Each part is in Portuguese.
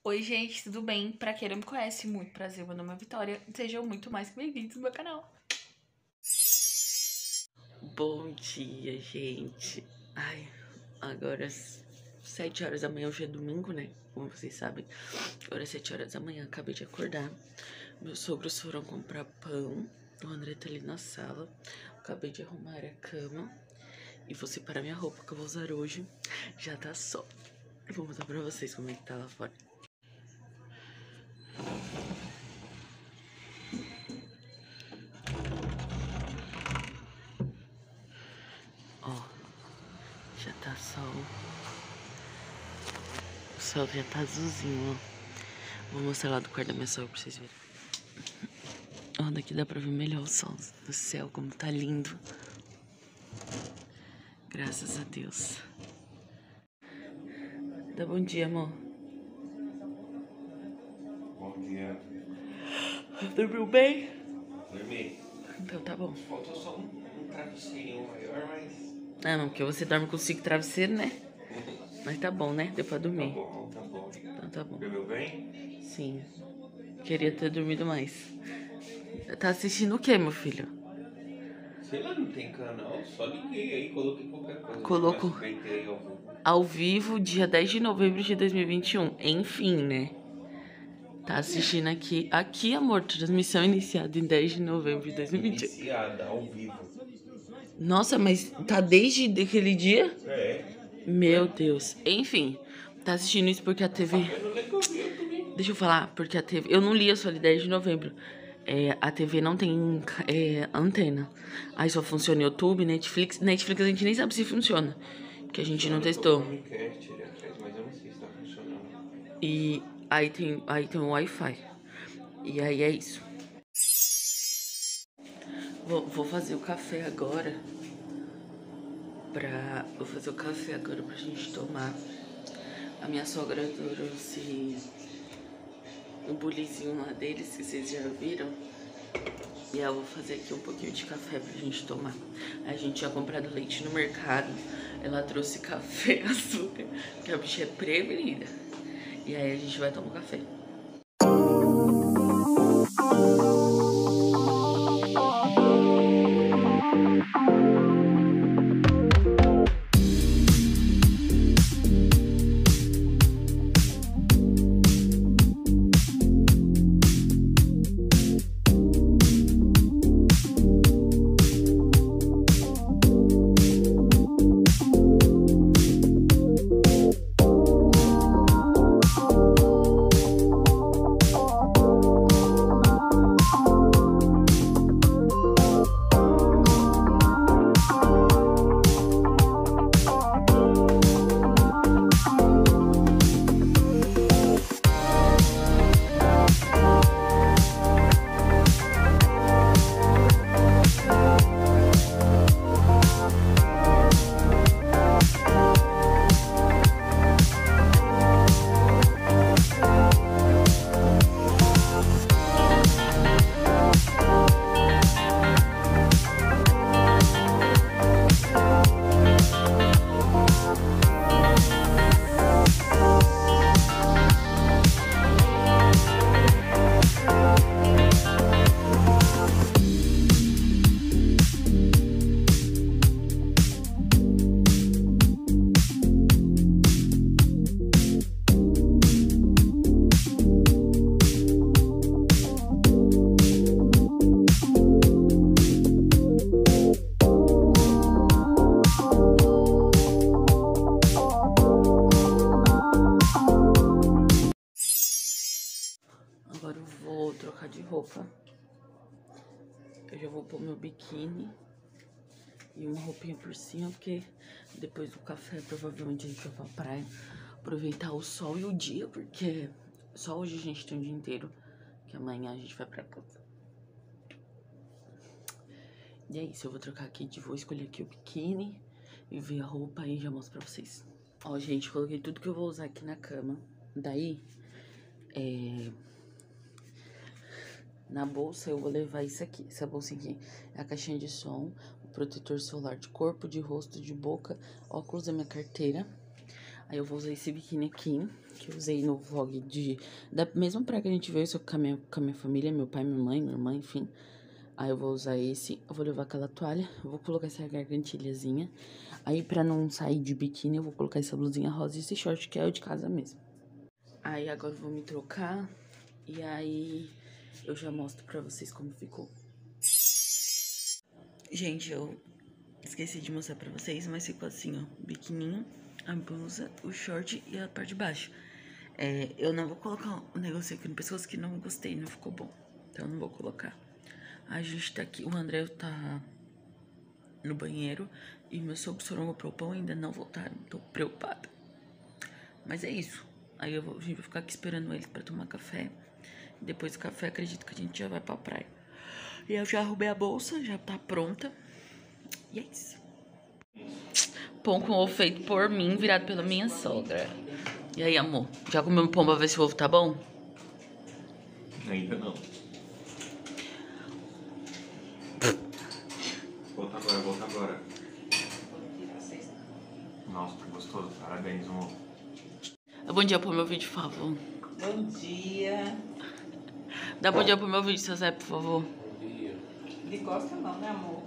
Oi, gente, tudo bem? Pra quem não me conhece, muito prazer, meu nome é Vitória. Sejam muito mais que bem-vindos no meu canal. Bom dia, gente. Ai, agora 7 horas da manhã, hoje é domingo, né? Como vocês sabem. Agora 7 horas da manhã, acabei de acordar. Meus sogros foram comprar pão. O André tá ali na sala. Acabei de arrumar a cama. E vou separar minha roupa que eu vou usar hoje. Já tá sol. Eu vou mostrar pra vocês como é que tá lá fora. Ó, já tá sol. O sol já tá azulzinho, ó. Vou mostrar lá do quarto da minha sogra pra vocês verem. Ó, daqui dá pra ver melhor o sol no céu, como tá lindo. Graças a Deus. Dá bom dia, amor. Bom dia. Dormiu bem? Dormi. Então tá bom. Faltou só um travesseirinho maior, mas... Ah, não, porque você dorme com 5 travesseiros, né? Mas tá bom, né? Deu pra Tá dormir. bom, tá bom. Então tá bom. Dormiu bem? Sim. Queria ter dormido mais. Tá assistindo o quê, meu filho? Sei lá, não tem canal, só liguei aí, coloquei qualquer coisa. Coloco SBT aí ao vivo. ao vivo, dia 10 de novembro de 2021. Enfim, né? Tá assistindo aqui. Aqui, amor, transmissão iniciada em 10 de novembro de 2021. Iniciada, ao vivo. Nossa, mas tá desde aquele dia? É. Meu Deus. Enfim, tá assistindo isso porque a TV... Eu não lembro que eu vi, eu também. Deixa eu falar, porque a TV... Eu não li a sua 10 de novembro. A TV não tem antena. Aí só funciona YouTube, Netflix. Netflix a gente nem sabe se funciona, porque a gente não testou. Chromecast ali atrás, mas eu não sei se tá funcionando. E aí tem o Wi-Fi. E aí é isso. Vou fazer o café agora. Vou fazer o café agora pra gente tomar. A minha sogra trouxe um bulizinho lá deles, que vocês já viram. E eu vou fazer aqui um pouquinho de café pra gente tomar. A gente tinha comprado leite no mercado. Ela trouxe café, açúcar, que a bicha é prevenida. E aí a gente vai tomar um café. Agora eu vou trocar de roupa. Eu já vou pôr meu biquíni e uma roupinha por cima, porque depois do café provavelmente a gente vai pra praia. Aproveitar o sol e o dia, porque só hoje a gente tem o dia inteiro, que amanhã a gente vai pra casa. E é isso, eu vou trocar aqui, vou escolher aqui o biquíni e ver a roupa aí, já mostro pra vocês. Ó, gente, coloquei tudo que eu vou usar aqui na cama. Daí, na bolsa eu vou levar isso aqui. Essa bolsa aqui é a caixinha de som, o protetor solar de corpo, de rosto, de boca, óculos da minha carteira. Aí eu vou usar esse biquíni aqui, que eu usei no vlog da mesma praia que a gente veio, só com a minha família, meu pai, minha mãe, minha irmã, enfim. Aí eu vou usar esse, eu vou levar aquela toalha, eu vou colocar essa gargantilhazinha. Aí pra não sair de biquíni, eu vou colocar essa blusinha rosa e esse short, que é o de casa mesmo. Aí agora eu vou me trocar, e aí eu já mostro pra vocês como ficou. Gente, eu esqueci de mostrar pra vocês, mas ficou assim, ó, biquininho, a blusa, o short e a parte de baixo. Eu não vou colocar o negócio aqui no pescoço que não gostei, não ficou bom. Então eu não vou colocar. A gente tá aqui, o André tá no banheiro e meu sogro sorongou pro pão ainda não voltaram, tô preocupada. Mas é isso. Aí a gente vai ficar aqui esperando eles pra tomar café. Depois do café, acredito que a gente já vai pra praia. E eu já arrumei a bolsa, já tá pronta. E é isso. Pão com ovo feito por mim, virado pela minha sogra. E aí, amor? Já comeu pão pra ver se o ovo tá bom? Ainda não. Volta agora. Nossa, tá gostoso. Parabéns, amor. Bom dia pro meu vídeo, por favor. Bom dia. Dá bom dia pro meu vídeo, seu Zé, por favor. Bom dia. De costa não, né, amor?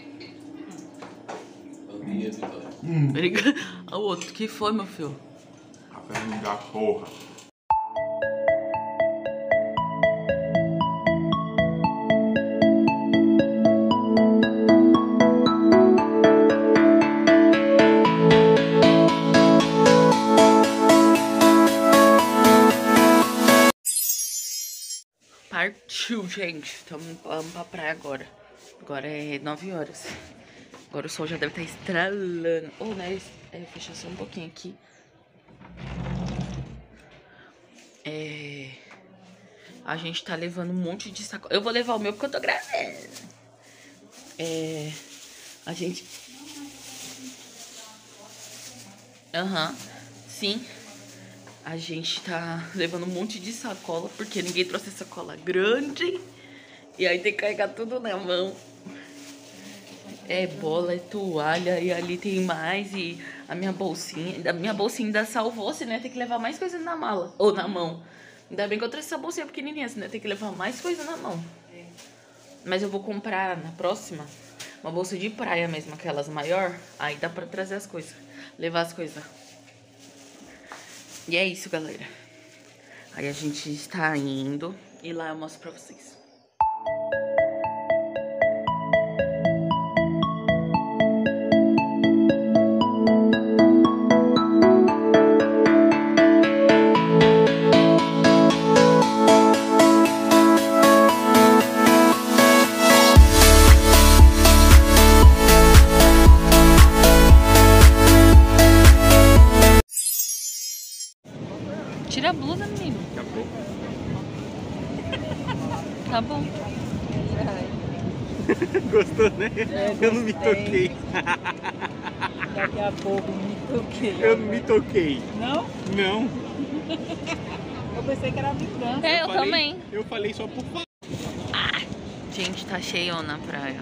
Bom dia, Vitória. Obrigado. O outro, que foi, meu filho? Café não dá porra. Partiu, gente. Vamos pra praia agora. Agora é 9 horas. Agora o sol já deve estar estralando. Oh, né? Fechar só um pouquinho aqui. A gente tá levando um monte de sacola. Eu vou levar o meu porque eu tô gravando. A gente... Sim. A gente tá levando um monte de sacola porque ninguém trouxe sacola grande. E aí tem que carregar tudo na mão. É bola, é toalha, e ali tem mais. E a minha bolsinha ainda salvou, senão ia ter que levar mais coisa na mala. Ou na mão. Ainda bem que eu trouxe essa bolsinha pequenininha, senão ia ter que levar mais coisa na mão. Mas eu vou comprar na próxima uma bolsa de praia mesmo, aquelas maior. Aí dá pra trazer as coisas, levar as coisas. E é isso, galera. Aí a gente está indo e lá eu mostro pra vocês. Tira a blusa, menino. Daqui a pouco. Tá bom. Gostou, né? Eu não me toquei. Daqui a pouco me toquei. Eu não me toquei. Não? Não. Eu pensei que era vingança. Eu também. Eu falei só por falar. Gente, tá cheio na praia.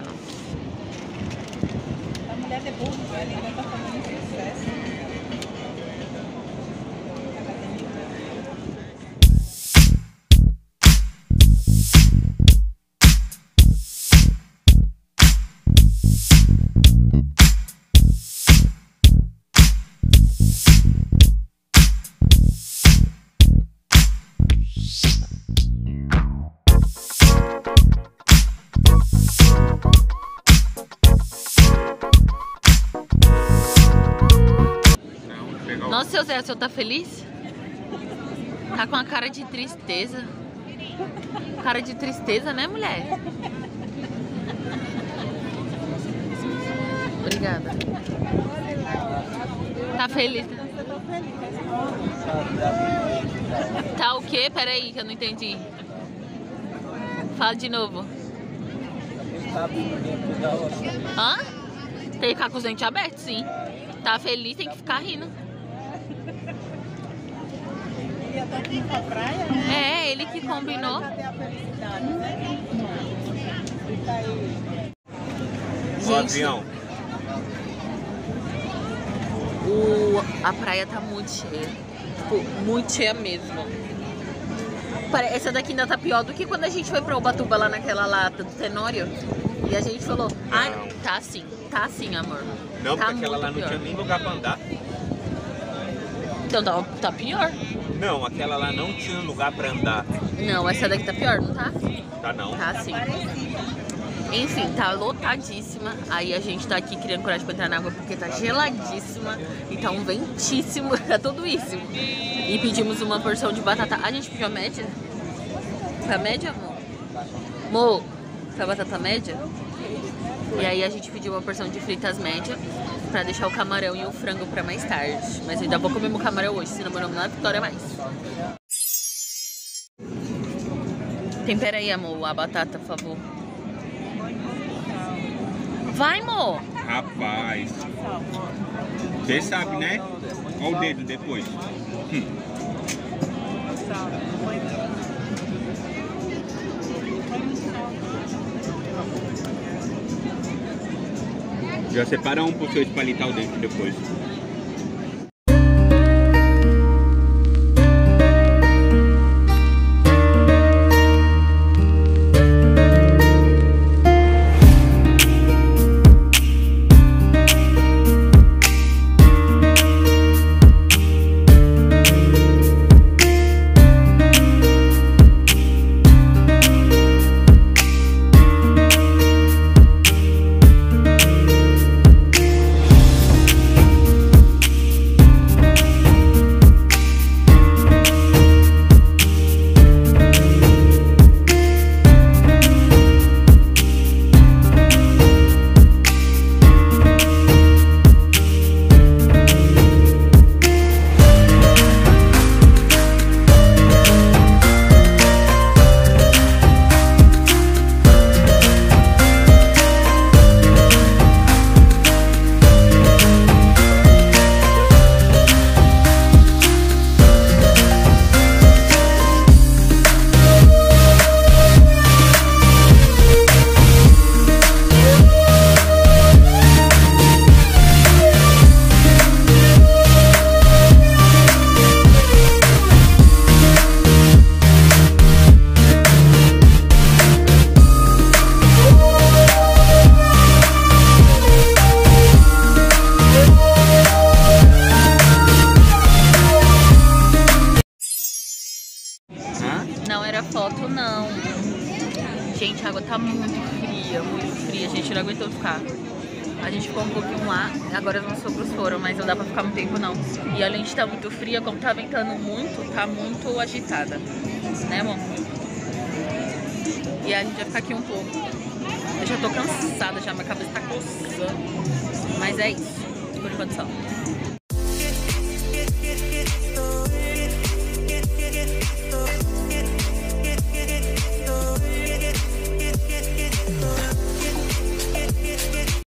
A mulher de burro, velho, ainda tá fazendo sucesso. Nossa, seu Zé, o senhor tá feliz? Tá com a cara de tristeza. Cara de tristeza, né, mulher? Obrigada. Tá feliz? Tá o quê? Peraí, que eu não entendi. Fala de novo. Hã? Tem que ficar com os dentes abertos, sim. Tá feliz, tem que ficar rindo. Ele ia estar aqui pra praia, né? Ele que combinou. Cadê a felicidade, né? Fica aí. O avião. A praia tá muito cheia. Tipo, muito cheia mesmo. Essa daqui ainda tá pior do que quando a gente foi pra Ubatuba lá naquela lata do Tenório. E a gente falou, ai, tá assim, amor. Não, tá porque aquela lá não pior. tinha nem lugar pra andar. Então tá pior. Não, aquela lá não tinha lugar pra andar. Não, essa daqui tá pior, não tá? Tá não. Tá sim. Enfim, tá lotadíssima. Aí a gente tá aqui criando coragem pra entrar na água porque tá geladíssima e tá um ventíssimo, tá tudo isso. E pedimos uma porção de batata. A gente pediu a média? Tá média, amor? Mo, tá batata média? E aí a gente pediu uma porção de fritas média pra deixar o camarão e o frango pra mais tarde. Mas eu ainda vou comer meu camarão hoje, senão meu nome não é Vitória mais. Tempera aí, amor, a batata, por favor. Vai, amor! Rapaz. Você sabe, né? Olha o dedo depois. Já separa um pro seu espalitar o dente depois. Não era foto, não. Gente, a água tá muito fria, a gente não aguentou ficar. A gente ficou um pouquinho lá, agora os meus sogros foram, mas não dá pra ficar muito tempo não. E além de estar muito fria, como tá ventando muito, tá muito agitada. Né, amor? E a gente vai ficar aqui um pouco. Eu já tô cansada, já minha cabeça tá coçando. Mas é isso, por enquanto só.